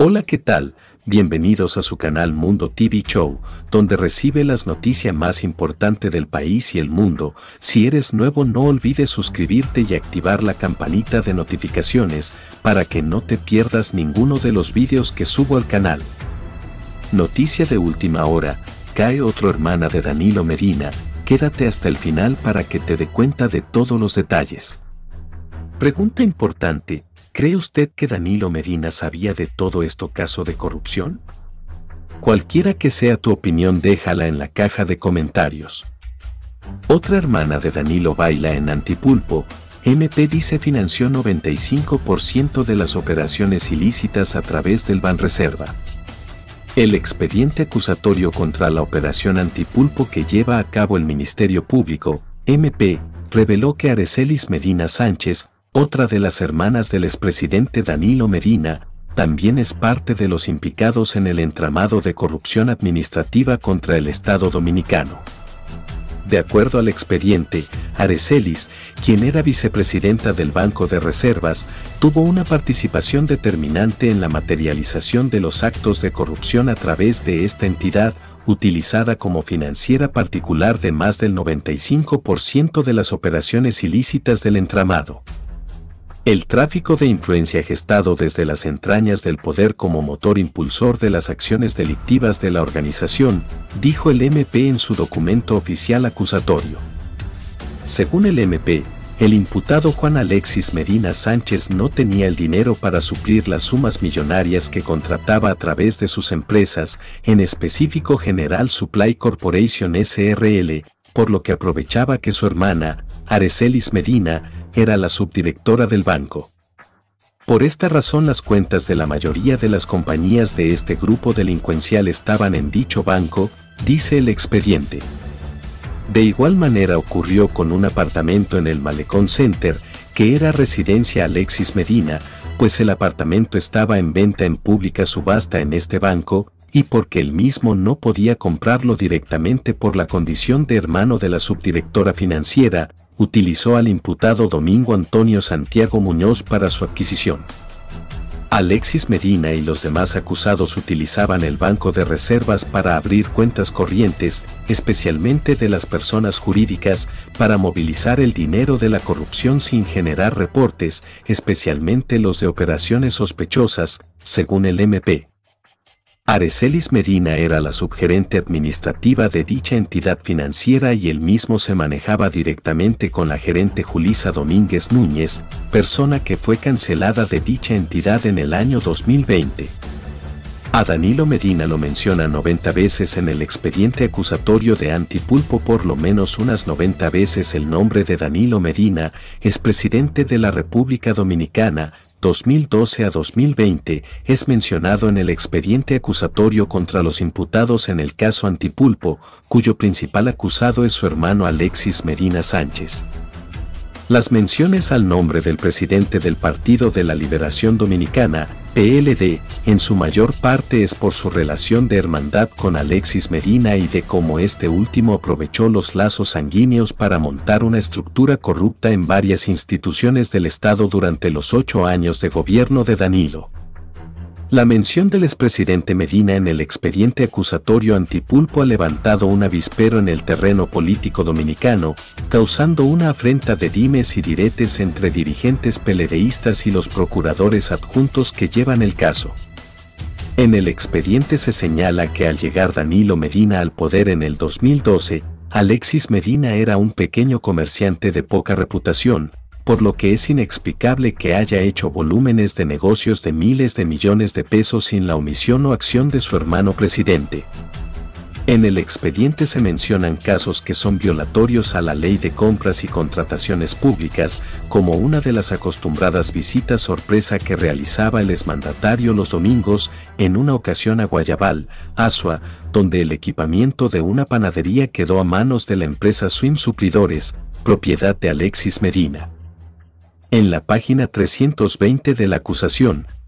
Hola, ¿qué tal? Bienvenidos a su canal Mundo TV Show, donde recibe las noticias más importantes del país y el mundo. Si eres nuevo, no olvides suscribirte y activar la campanita de notificaciones para que no te pierdas ninguno de los vídeos que subo al canal. Noticia de última hora: cae otra hermana de Danilo Medina. Quédate hasta el final para que te dé cuenta de todos los detalles. Pregunta importante: ¿cree usted que Danilo Medina sabía de todo esto caso de corrupción? Cualquiera que sea tu opinión, déjala en la caja de comentarios. Otra hermana de Danilo baila en Antipulpo. MP dice financió 95% de las operaciones ilícitas a través del Banreserva. El expediente acusatorio contra la operación Antipulpo que lleva a cabo el Ministerio Público, MP, reveló que Arecelis Medina Sánchez, otra de las hermanas del expresidente Danilo Medina, también es parte de los implicados en el entramado de corrupción administrativa contra el Estado dominicano. De acuerdo al expediente, Arecelis, quien era vicepresidenta del Banco de Reservas, tuvo una participación determinante en la materialización de los actos de corrupción a través de esta entidad, utilizada como financiera particular de más del 95% de las operaciones ilícitas del entramado. El tráfico de influencia gestado desde las entrañas del poder como motor impulsor de las acciones delictivas de la organización, dijo el MP en su documento oficial acusatorio. Según el MP, el imputado Juan Alexis Medina Sánchez no tenía el dinero para suplir las sumas millonarias que contrataba a través de sus empresas, en específico General Supply Corporation SRL, por lo que aprovechaba que su hermana, Arecelis Medina, era la subdirectora del banco. Por esta razón, las cuentas de la mayoría de las compañías de este grupo delincuencial estaban en dicho banco, dice el expediente. De igual manera ocurrió con un apartamento en el Malecón Center, que era residencia Alexis Medina, pues el apartamento estaba en venta en pública subasta en este banco, y porque él mismo no podía comprarlo directamente por la condición de hermano de la subdirectora financiera, utilizó al imputado Domingo Antonio Santiago Muñoz para su adquisición. Alexis Medina y los demás acusados utilizaban el Banco de Reservas para abrir cuentas corrientes, especialmente de las personas jurídicas, para movilizar el dinero de la corrupción sin generar reportes, especialmente los de operaciones sospechosas, según el MP. Arecelis Medina era la subgerente administrativa de dicha entidad financiera y él mismo se manejaba directamente con la gerente Julisa Domínguez Núñez, persona que fue cancelada de dicha entidad en el año 2020. A Danilo Medina lo menciona 90 veces en el expediente acusatorio de Antipulpo, por lo menos unas 90 veces el nombre de Danilo Medina, expresidente de la República Dominicana, 2012 a 2020, es mencionado en el expediente acusatorio contra los imputados en el caso Antipulpo, cuyo principal acusado es su hermano Alexis Medina Sánchez. Las menciones al nombre del presidente del Partido de la Liberación Dominicana, PLD, en su mayor parte es por su relación de hermandad con Alexis Medina y de cómo este último aprovechó los lazos sanguíneos para montar una estructura corrupta en varias instituciones del Estado durante los 8 años de gobierno de Danilo. La mención del expresidente Medina en el expediente acusatorio Antipulpo ha levantado un avispero en el terreno político dominicano, causando una afrenta de dimes y diretes entre dirigentes PLDistas y los procuradores adjuntos que llevan el caso. En el expediente se señala que al llegar Danilo Medina al poder en el 2012, Alexis Medina era un pequeño comerciante de poca reputación, por lo que es inexplicable que haya hecho volúmenes de negocios de miles de millones de pesos sin la omisión o acción de su hermano presidente. En el expediente se mencionan casos que son violatorios a la ley de compras y contrataciones públicas, como una de las acostumbradas visitas sorpresa que realizaba el exmandatario los domingos, en una ocasión a Guayabal, Azua, donde el equipamiento de una panadería quedó a manos de la empresa Swim Suplidores, propiedad de Alexis Medina. En la página 320 de la acusación,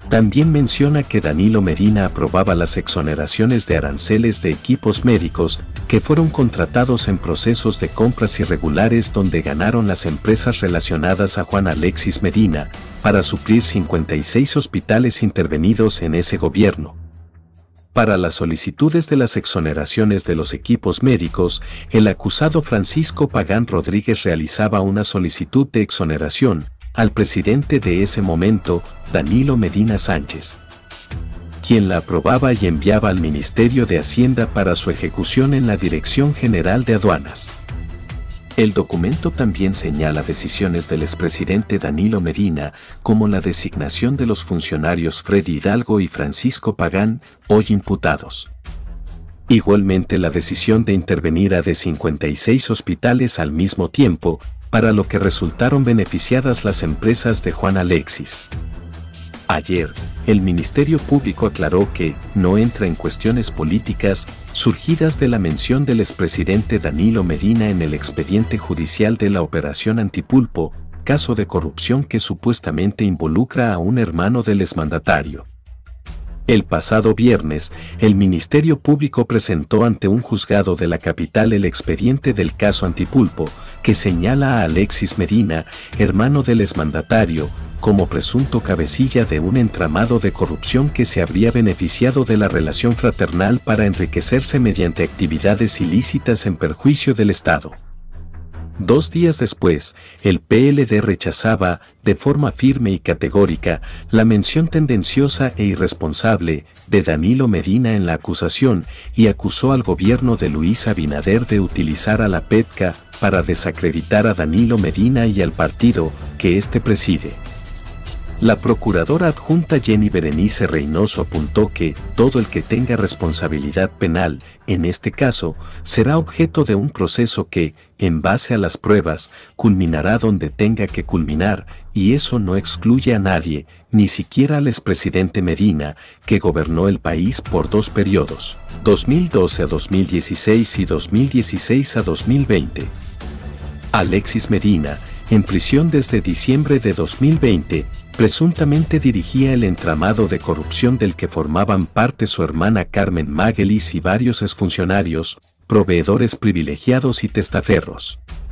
También menciona que Danilo Medina aprobaba las exoneraciones de aranceles de equipos médicos que fueron contratados en procesos de compras irregulares donde ganaron las empresas relacionadas a Juan Alexis Medina para suplir 56 hospitales intervenidos en ese gobierno. Para las solicitudes de las exoneraciones de los equipos médicos, el acusado Francisco Pagán Rodríguez realizaba una solicitud de exoneración al presidente de ese momento, Danilo Medina Sánchez, quien la aprobaba y enviaba al Ministerio de Hacienda para su ejecución en la Dirección General de Aduanas. El documento también señala decisiones del expresidente Danilo Medina, como la designación de los funcionarios Freddy Hidalgo y Francisco Pagán, hoy imputados. Igualmente la decisión de intervenir a de 56 hospitales al mismo tiempo, para lo que resultaron beneficiadas las empresas de Juan Alexis. Ayer, el Ministerio Público aclaró que no entra en cuestiones políticas surgidas de la mención del expresidente Danilo Medina en el expediente judicial de la Operación Antipulpo, caso de corrupción que supuestamente involucra a un hermano del exmandatario. El pasado viernes, el Ministerio Público presentó ante un juzgado de la capital el expediente del caso Antipulpo, que señala a Alexis Medina, hermano del exmandatario, como presunto cabecilla de un entramado de corrupción que se habría beneficiado de la relación fraternal para enriquecerse mediante actividades ilícitas en perjuicio del Estado. 2 días después, el PLD rechazaba, de forma firme y categórica, la mención tendenciosa e irresponsable de Danilo Medina en la acusación y acusó al gobierno de Luis Abinader de utilizar a la PETCA para desacreditar a Danilo Medina y al partido que éste preside. La procuradora adjunta Jenny Berenice Reynoso apuntó que todo el que tenga responsabilidad penal, en este caso, será objeto de un proceso que, en base a las pruebas, culminará donde tenga que culminar, y eso no excluye a nadie, ni siquiera al expresidente Medina, que gobernó el país por 2 periodos, 2012 a 2016 y 2016 a 2020. Alexis Medina, en prisión desde diciembre de 2020, presuntamente dirigía el entramado de corrupción del que formaban parte su hermana Carmen Magelis y varios exfuncionarios, proveedores privilegiados y testaferros.